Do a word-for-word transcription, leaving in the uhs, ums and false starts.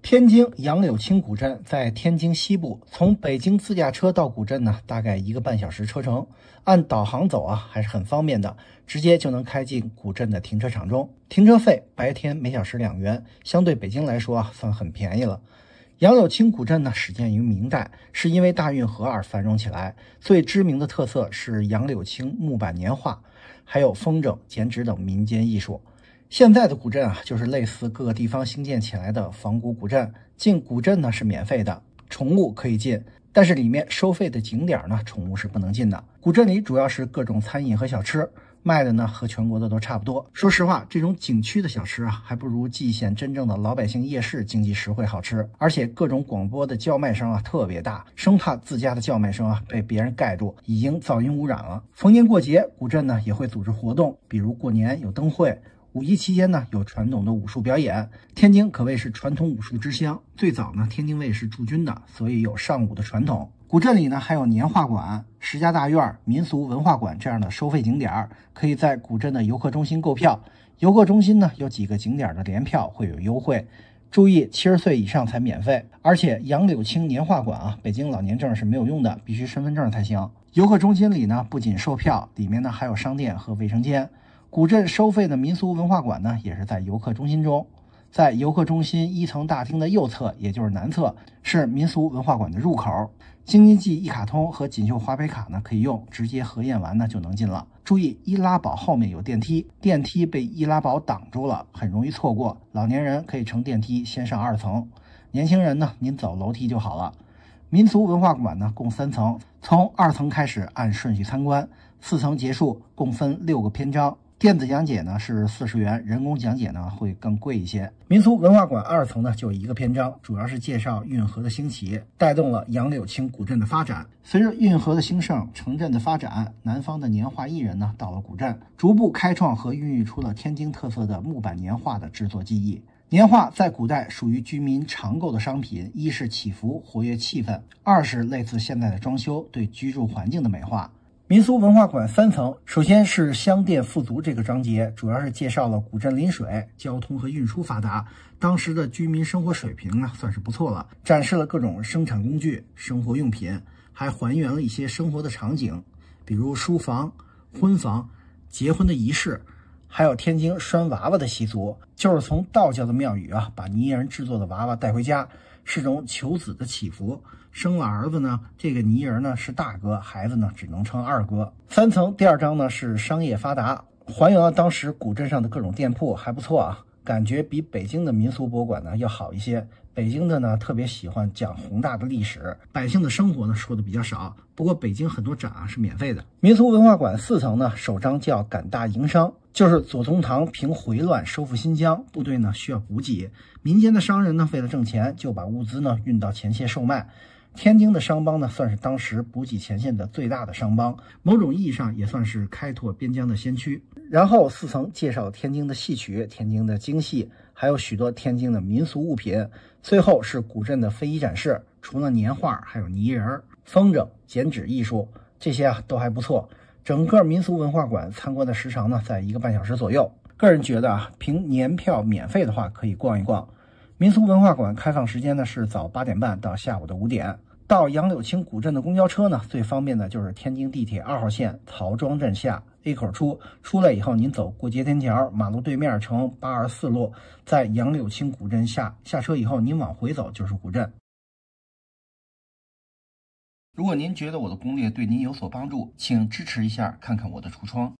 天津杨柳青古镇在天津西部，从北京自驾车到古镇呢，大概一个半小时车程。按导航走啊，还是很方便的，直接就能开进古镇的停车场中。停车费白天每小时两元，相对北京来说啊，算很便宜了。杨柳青古镇呢，始建于明代，是因为大运河而繁荣起来。最知名的特色是杨柳青木板年画，还有风筝、剪纸等民间艺术。现在的古镇啊，就是类似各个地方兴建起来的仿古古镇。进古镇呢是免费的，宠物可以进，但是里面收费的景点呢，宠物是不能进的。古镇里主要是各种餐饮和小吃，卖的呢和全国的都差不多。说实话，这种景区的小吃啊，还不如蓟县真正的老百姓夜市经济实惠好吃。而且各种广播的叫卖声啊特别大，生怕自家的叫卖声啊被别人盖住，已经噪音污染了。逢年过节，古镇呢也会组织活动，比如过年有灯会。五一期间呢，有传统的武术表演。天津可谓是传统武术之乡，最早呢，天津卫是驻军的，所以有上武的传统。古镇里呢，还有年画馆、石家大院、民俗文化馆这样的收费景点，可以在古镇的游客中心购票。游客中心呢，有几个景点的联票会有优惠。注意，七十岁以上才免费。而且杨柳青年画馆啊，北京老年证是没有用的，必须身份证才行。游客中心里呢，不仅售票，里面呢还有商店和卫生间。古镇收费的民俗文化馆呢，也是在游客中心中。在游客中心一层大厅的右侧，也就是南侧，是民俗文化馆的入口。京津冀一卡通和锦绣华北卡呢可以用，直接核验完呢就能进了。注意，易拉宝后面有电梯，电梯被易拉宝挡住了，很容易错过。老年人可以乘电梯先上二层，年轻人呢，您走楼梯就好了。民俗文化馆呢共三层，从二层开始按顺序参观，四层结束，共分六个篇章。电子讲解呢是四十元，人工讲解呢会更贵一些。民俗文化馆二层呢就一个篇章，主要是介绍运河的兴起，带动了杨柳青古镇的发展。随着运河的兴盛，城镇的发展，南方的年画艺人呢到了古镇，逐步开创和孕育出了天津特色的木板年画的制作技艺。年画在古代属于居民常购的商品，一是祈福活跃气氛，二是类似现在的装修对居住环境的美化。民俗文化馆三层，首先是乡店富足这个章节，主要是介绍了古镇临水，交通和运输发达，当时的居民生活水平呢算是不错了，展示了各种生产工具、生活用品，还还原了一些生活的场景，比如书房、婚房、结婚的仪式，还有天津拴娃娃的习俗，就是从道教的庙宇啊把泥人制作的娃娃带回家，是种求子的祈福。生了儿子呢，这个泥人呢是大哥，孩子呢只能称二哥。三层第二章呢是商业发达，还原了当时古镇上的各种店铺，还不错啊，感觉比北京的民俗博物馆呢要好一些。北京的呢特别喜欢讲宏大的历史，百姓的生活呢说的比较少。不过北京很多展啊是免费的。民俗文化馆四层呢，首章叫赶大营商，就是左宗棠平回乱收复新疆，部队呢需要补给，民间的商人呢为了挣钱，就把物资呢运到前线售卖。天津的商帮呢，算是当时补给前线的最大的商帮，某种意义上也算是开拓边疆的先驱。然后四层介绍天津的戏曲、天津的京戏，还有许多天津的民俗物品。最后是古镇的非遗展示，除了年画，还有泥人、风筝、剪纸艺术，这些啊都还不错。整个民俗文化馆参观的时长呢，在一个半小时左右。个人觉得啊，凭年票免费的话，可以逛一逛。民俗文化馆开放时间呢是早八点半到下午的五点。到杨柳青古镇的公交车呢，最方便的就是天津地铁二号线曹庄站下 A 口出，出来以后您走过街天桥，马路对面呈八二四路，在杨柳青古镇下下车以后，您往回走就是古镇。如果您觉得我的攻略对您有所帮助，请支持一下，看看我的橱窗。